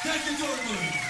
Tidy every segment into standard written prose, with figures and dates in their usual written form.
Thank you, Dortmund.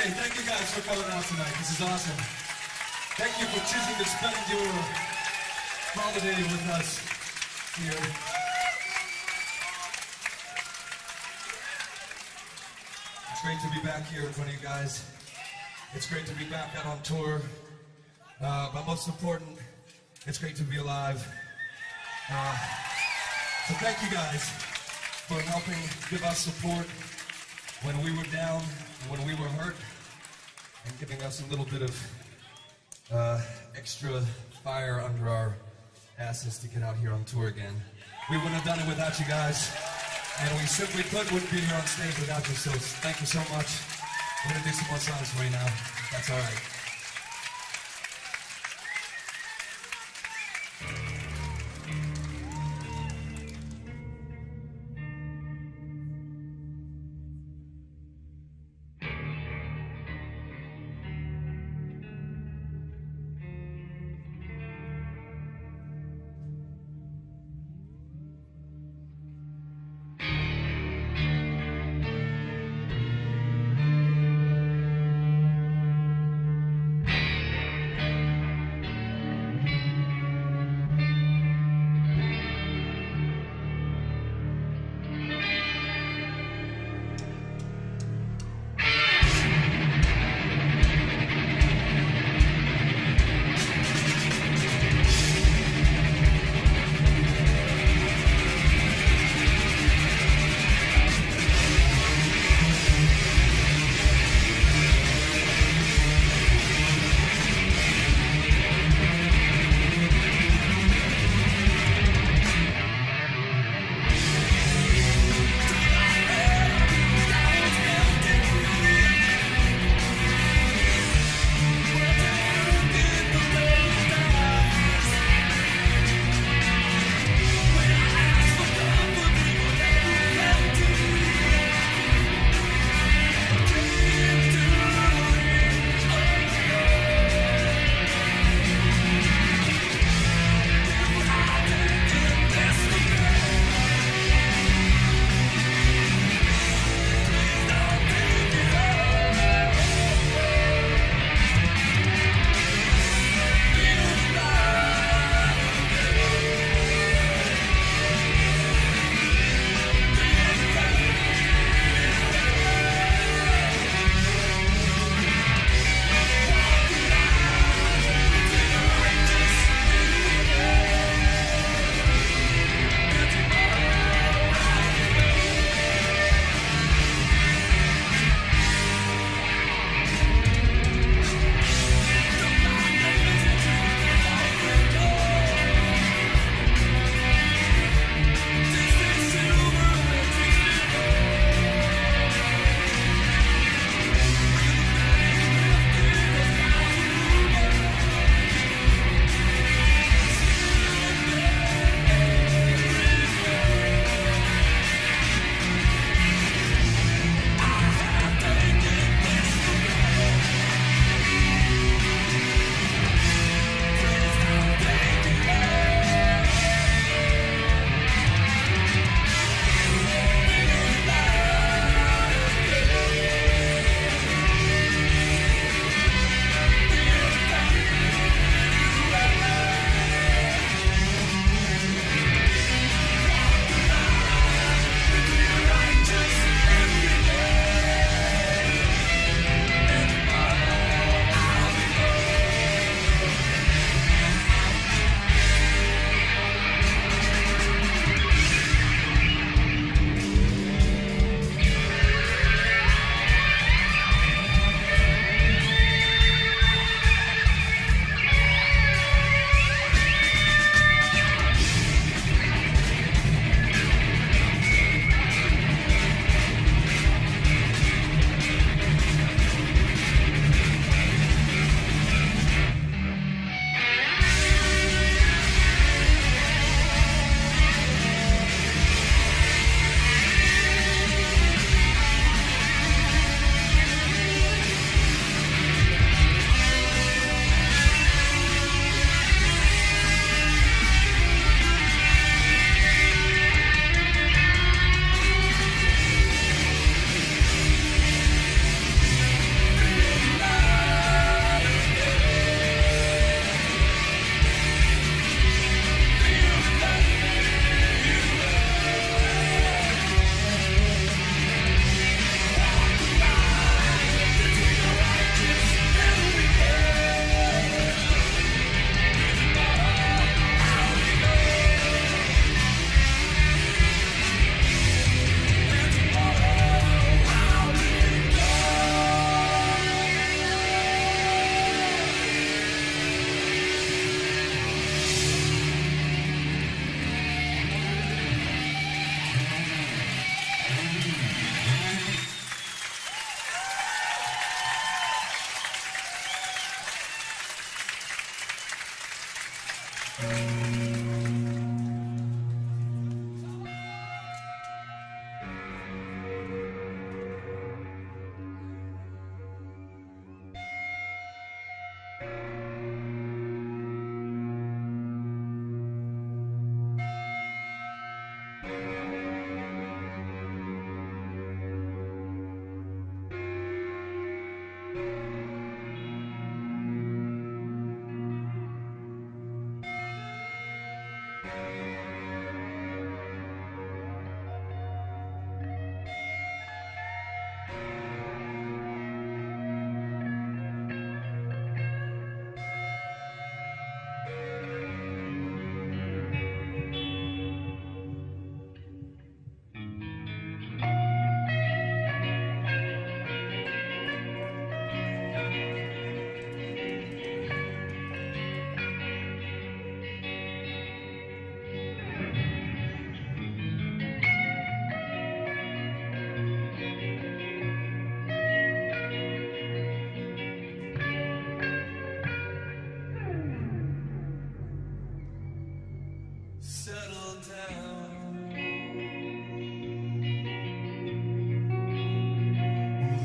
Hey, thank you guys for coming out tonight. This is awesome. Thank you for choosing to spend your holiday with us here. It's great to be back here in front of you guys. It's great to be back out on tour. But most important, it's great to be alive. So thank you guys for helping give us support when we were down, when we were hurt, and giving us a little bit of extra fire under our asses to get out here on tour again. We wouldn't have done it without you guys, and we simply wouldn't be here on stage without you, so thank you so much. We're going to do some more songs for you now. That's all right.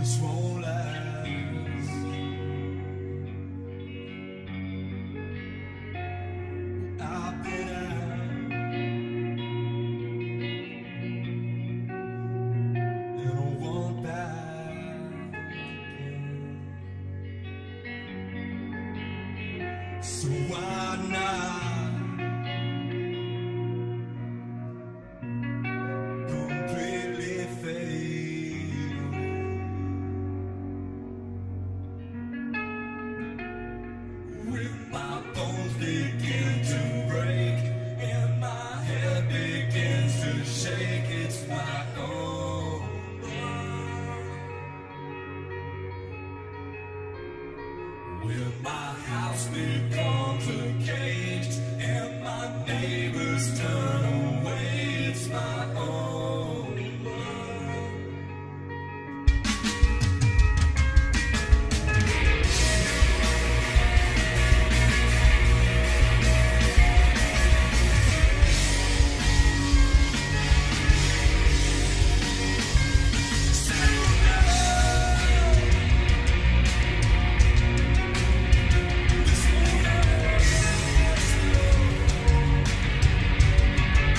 this won't last. I've been out and I want back again. So why not completely fade away? When my bones begin to break and my head begins to shake, it's my own blood. When my house becomes a cage and my neighbors turn away, it's my own blood. This won't last.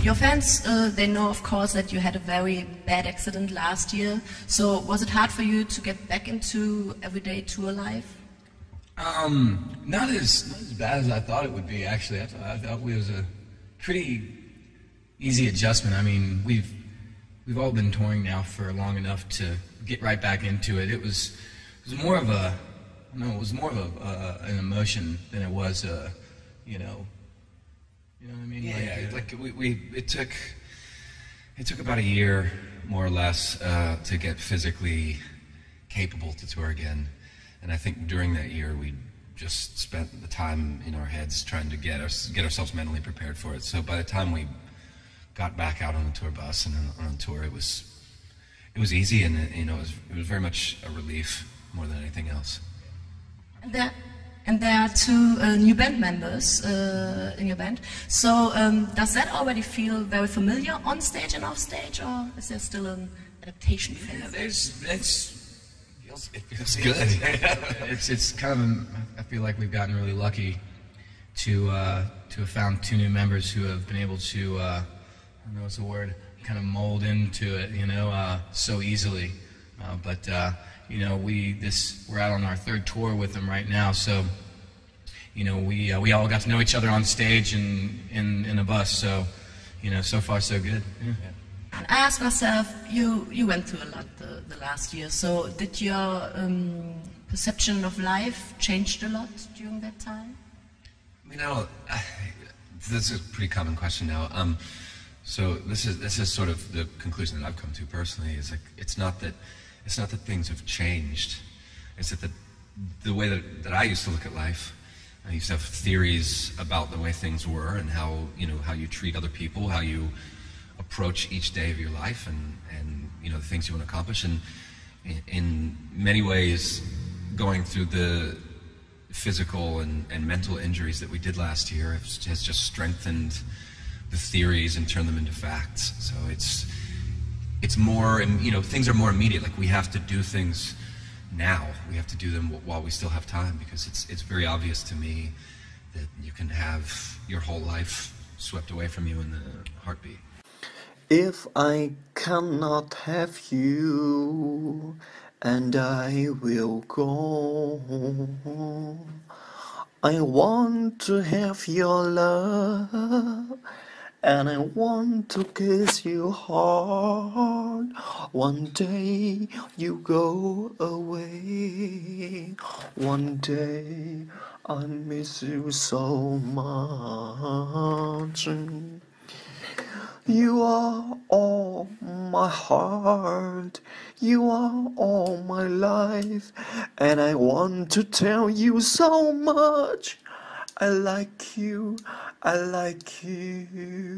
Your fans, they know, of course, that you had a very bad accident last year. So was it hard for you to get back into everyday tour life? Not as bad as I thought it would be, actually. I thought it was a pretty easy adjustment. I mean, we've all been touring now for long enough to get right back into it. It was more of a, no, it was more of an emotion than it was a, you know what I mean? Yeah, like it took about a year, more or less, to get physically capable to tour again. And I think during that year, we just spent the time in our heads trying to get ourselves mentally prepared for it. So by the time we got back out on the tour bus and on tour, it was easy, and it was very much a relief more than anything else. And there are two new band members in your band. So does that already feel very familiar on stage and off stage, or is there still an adaptation phase? Yeah, it feels good. It's kind of I feel like we've gotten really lucky to have found two new members who have been able to I don't know what's the word, kind of mold into it, so easily. But we're out on our third tour with them right now, so we all got to know each other on stage and in a bus. So so far so good. Yeah. I ask myself, you went through a lot the last year, so did your perception of life changed a lot during that time? This is a pretty common question now. So this is sort of the conclusion that I've come to personally. Is like it's not that things have changed. It's that the way that I used to look at life, I used to have theories about the way things were and how you treat other people, how you approach each day of your life, and the things you want to accomplish. And in many ways, going through the physical and mental injuries that we did last year has just strengthened the theories and turned them into facts. So it's more, things are more immediate. Like, we have to do things now. We have to do them while we still have time, because it's very obvious to me that you can have your whole life swept away from you in a heartbeat. If I cannot have you, and I will go, I want to have your love, and I want to kiss you hard. One day you go away, one day I miss you so much. You are all my heart, you are all my life, and I want to tell you so much. I like you, I like you.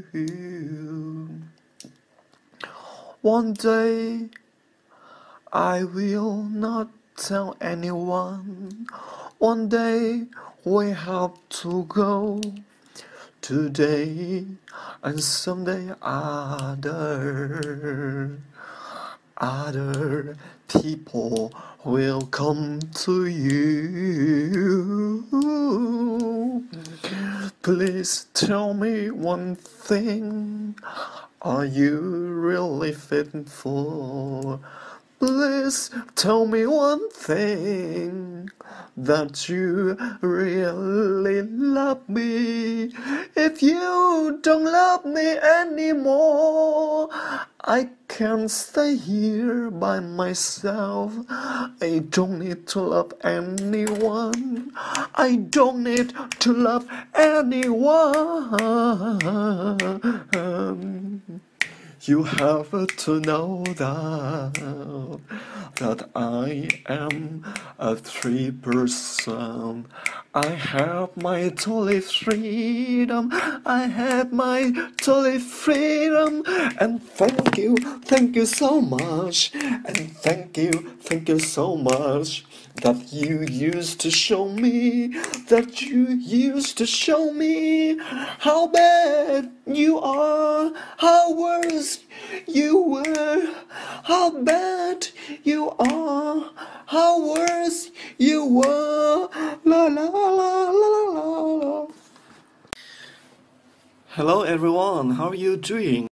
One day I will not tell anyone. One day we have to go. Today and someday other people will come to you. Please tell me one thing, are you really faithful? Please tell me one thing, that you really love me. If you don't love me anymore, I can stay here by myself. I don't need to love anyone. I don't need to love anyone. You have to know that I am a free person. I have my total freedom. I have my total freedom. And thank you so much. And thank you so much. That you used to show me, how bad you are, how worse you were, how bad you are, how worse you were, la la la la la la. Hello everyone, how are you doing?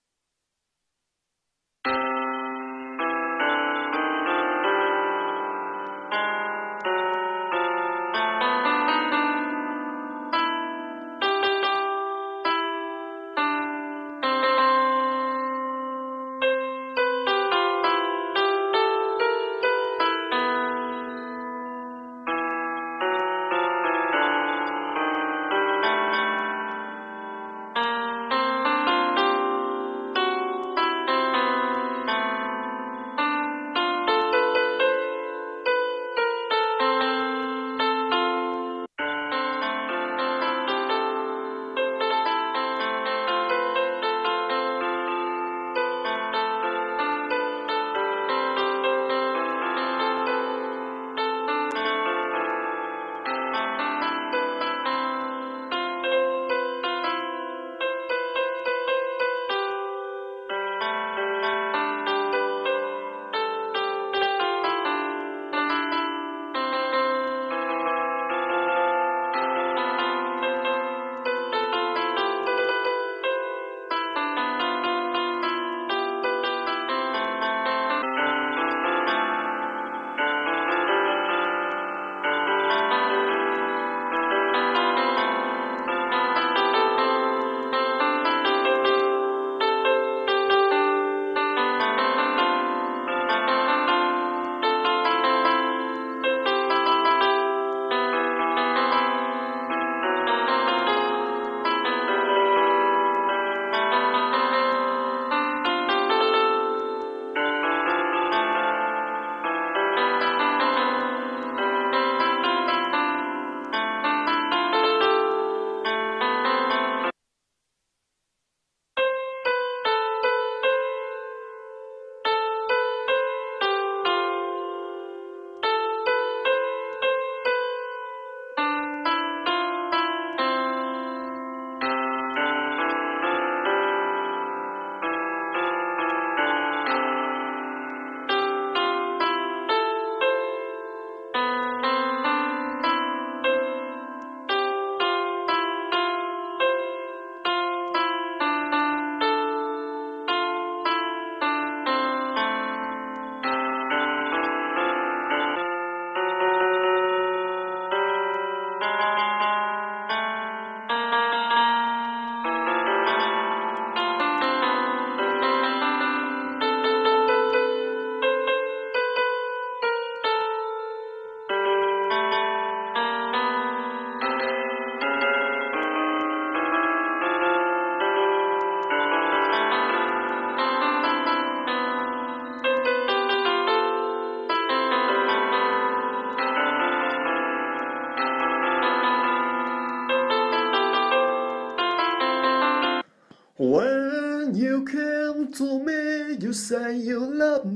When you came to me, you say you love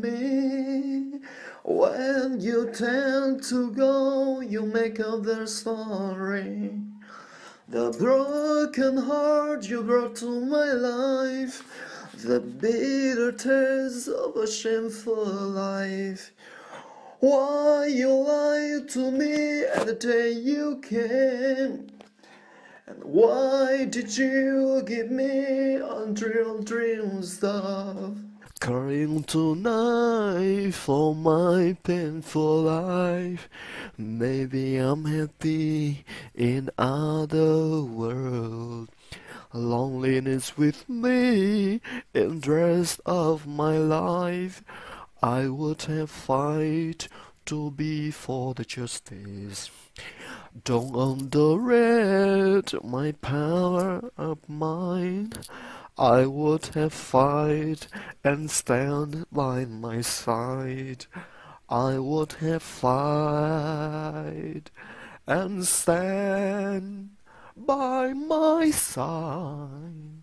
me. When you tend to go, you make up their story. The broken heart you brought to my life, the bitter taste of a shameful life. Why you lied to me at the day you came? And why did you give me unreal dream stuff? Crying tonight for my painful life. Maybe I'm happy in other world. Loneliness with me in the rest of my life. I would have fight to be for the justice. Don't underrate my power of mind. I would have fight and stand by my side. I would have fight and stand by my side.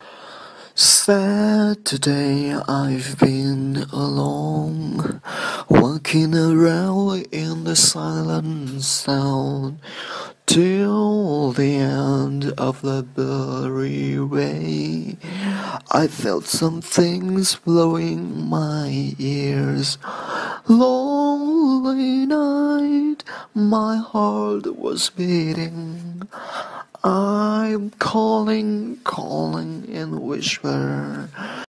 Saturday I've been alone, walking around in the silent sound, till the end of the blurry way. I felt some things blowing my ears. Lonely night, my heart was beating. I'm calling in whisper.